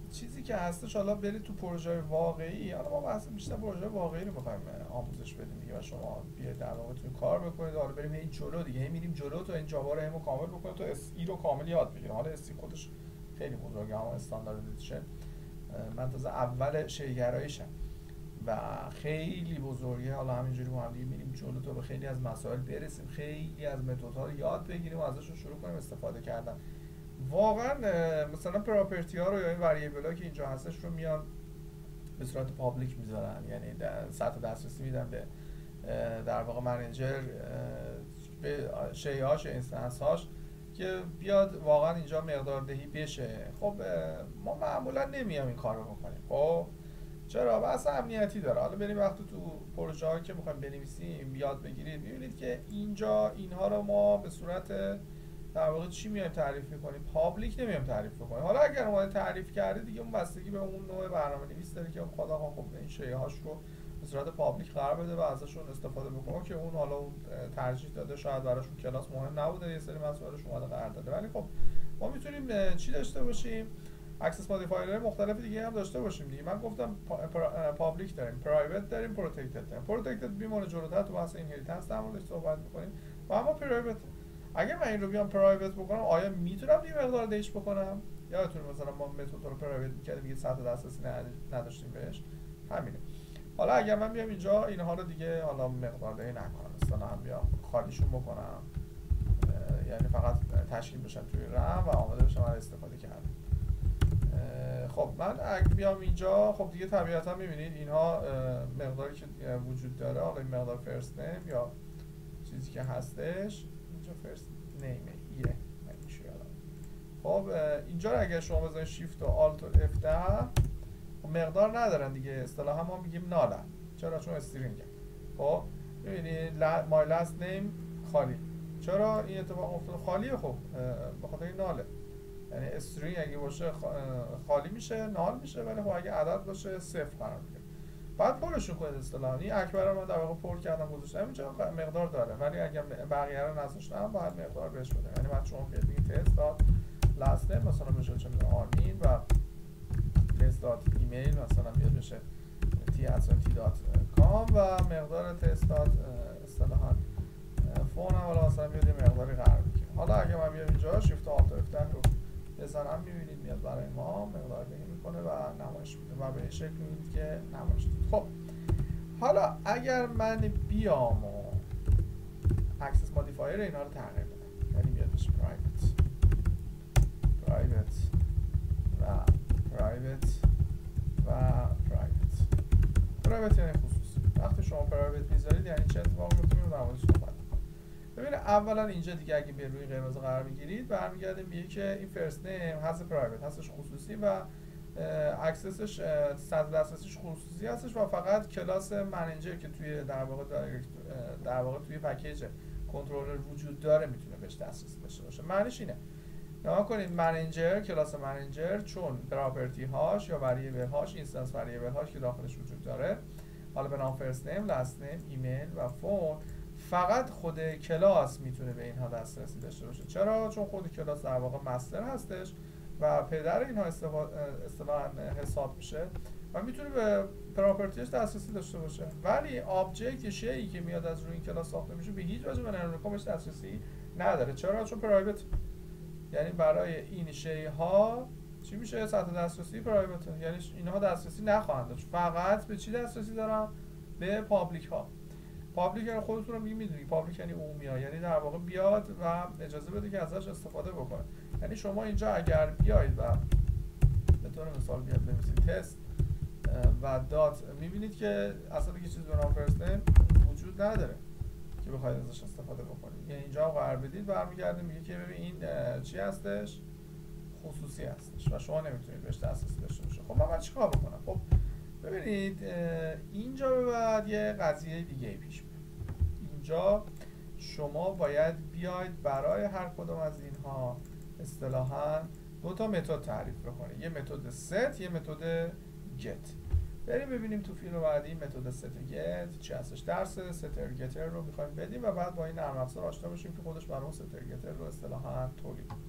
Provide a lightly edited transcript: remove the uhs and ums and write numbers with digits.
چیزی که هستش حالا برید تو پروژه واقعی، حالا ما بحث بیشتر پروژه واقعی رو می‌خوایم آموزش بدیم دیگه و شما بیاید در واقع تو کار بکنید. حالا بریم این جلو دیگه، هی میریم جلو تا این جاوا رو همو کامل بکنید تو اس ای رو کامل یاد بگیرید. حالا اس ای خودش خیلی بزرگه، اما استانداردیزیشن من تازه اول شیگراییشم و خیلی بزرگه. حالا همینجوری با هم دیگه میریم جلو تا به خیلی از مسائل برسیم، خیلی از متدها رو یاد بگیریم و ازشون شروع کنیم استفاده کردن. واقعا مثلا پراپرتی ها رو یا این وریبل ها که اینجا هستش رو میان به صورت پابلیک میذارن، یعنی سطح دسترسی میدن به در واقع منیجر به شیهاش اینستنس هاش که بیاد واقعا اینجا مقداردهی بشه. خب ما معمولا نمیام این کار رو بکنیم. خب چرا؟ بحث امنیتی داره. حالا بریم وقتی تو پروژه هایی که میخوایم بنویسیم یاد بگیرید، میبینید که اینجا اینها رو ما به صورت در واقع چی میایم تعریف میکنیم؟ پابلیک نمیایم تعریف بکنیم. حالا اگر اومده تعریف کرده دیگه اون بستگی به اون نوع برنامه‌نویس داره که خدا خب این شیء هاش رو به صورت پابلیک قرار بده و ازشون استفاده بکنه که اون حالا اون ترجیح داده، شاید براشون کلاس مهم نبوده، یه سری مسائلش اومده قرار داده. ولی خب ما میتونیم چی داشته باشیم؟ اکسس مودیفایرهای مختلف دیگه هم داشته باشیم دیگه. من گفتم پابلیک داریم، پرایوت داریم، پروتکتد داریم. پروتکتد میمونه جلوتر تو بحث اینهریتنس در موردش صحبت می‌کنیم. و اما پرایوت، اگه من این رو بیام پرایوت بکنم آیا میتونم یه مقدار دیش بکنم؟ یادتونه مثلا ما متد رو پرایوت می‌کردیم دیگه سطح دسترسی نداشتیم بهش، همینه. حالا اگر من بیام اینجا اینها رو دیگه حالا مقدار دهی نکنم، مثلا هم بیام خالیشون بکنم، یعنی فقط تشکیل بشن توی رم و آماده بشن برای استفاده کردن. خب من اگه بیام اینجا، خب دیگه طبیعتا میبینید اینها مقداری که وجود داره، حالا این مقدار فرست نیم یا چیزی که هستش اینجا فرست نیمه ایه میشه. خب اینجا رو اگر شما بزنید شیفت و آلت و F10 مقدار ندارن دیگه، اصطلاحا ما میگیم نالن. چرا؟ چون استرینگه. خب ببینید مای لاست نیم خالی. چرا این اتفاق افتاده؟ خالیه. خب به خاطر این ناله، یعنی استرینگ اگه باشه خالی میشه، نال میشه، ولی خب اگه عدد باشه صفر قرار میگیره. بعد پرشون کنید اصطلاحا. این اکبر رو من در واقع پر کردم گذاشتم اینجا مقدار داره، ولی اگه بقیه رو نذاشتم باید مقدار بهش بده. یعنی بعد شما بیاد بگید تست دات لاست نیم مثلا بشه چه میدونم آرمین و تست دات ایمیل مثلا بیاد بشه t@t.com و مقدار تست دات اصطلاحا فون هم حالا مثلا بیاد یه مقداری قرار بگیره. حالا اگه من بیام اینجا شیفت آلت F10 رو بزنم میبینید میاد برای ما مقدار دهی میکنه و نمایش میده و به این شکل میبینید که نمایش دید. خب حالا اگر من بیام و اکسس مودیفایر اینا رو تغییر بدم، یعنی بیاد بشه پرایوت و پرایوت و پرایوت یعنی خصوصی. وقتی شما پرایوت میذارید یعنی چه اتفاقی میفته؟ در موردش صحبت می‌کنم. ببینید اولا اینجا دیگه اگه به روی قرمز قرار میگیرید برمیگردیم میگه که این فرست نیم هست پرایوت، هستش خصوصی و اکسسش سطح دسترسیش خصوصی هستش و فقط کلاس منیجر که توی در واقع توی پکیج کنترلر وجود داره میتونه بهش دسترسی داشته باشه. معنیش اینه نگاه کنید منیجر، کلاس منیجر چون پراپرتی هاش یا وریبل هاش، اینستنس وریبل هاش که داخلش وجود داره، حالا به نام فرست نیم، لاست نیم، ایمیل و فون، فقط خود کلاس میتونه به اینها دسترسی داشته باشه. چرا؟ چون خود کلاس در واقع مستر هستش و پدر اینها اصطلاحاً حساب میشه و میتونه به پراپرتیش دسترسی داشته باشه. ولی آبجکت شیئی که میاد از روی این کلاس ساخته میشه به هیچ وجه به نرم‌افزارش دسترسی نداره. چرا؟ چون پرایوت، یعنی برای این شی ها چی میشه؟ سطح دسترسی پرایوت، یعنی اینها دسترسی نخواهند داشت. فقط به چی دسترسی دارن؟ به پابلیک ها. پابلیک یعنی خودتون رو میدونید، پابلیک یعنی عمومی ها، یعنی در واقع بیاد و اجازه بده که ازش استفاده بکنه. یعنی شما اینجا اگر بیاید و به طور مثال بیاد بنویسید تست و دات، میبینید که اصلا دیگه چیزی به نام فرست نیم وجود نداره که بخواید ازش استفاده بکنید. یعنی اینجا قرار بدید برمیگرده میگه که ببین این چی هستش؟ خصوصی هستش و شما نمیتونید بهش دسترسی داشته باشید. خب من چیکار بکنم؟ خب ببینید اینجا به بعد یه قضیه دیگه پیش میاد. اینجا شما باید بیاید برای هر کدوم از اینها اصطلاحاً دو تا متد تعریف بکنید، یه متد set، یه متد get. بریم ببینیم تو فیلم بعدی متد set get چی هستش. درس setter getter رو می‌خوایم بدیم و بعد با این نرم افزار آشنا بشیم که خودش برای اون setter getter رو اصطلاحاً تولید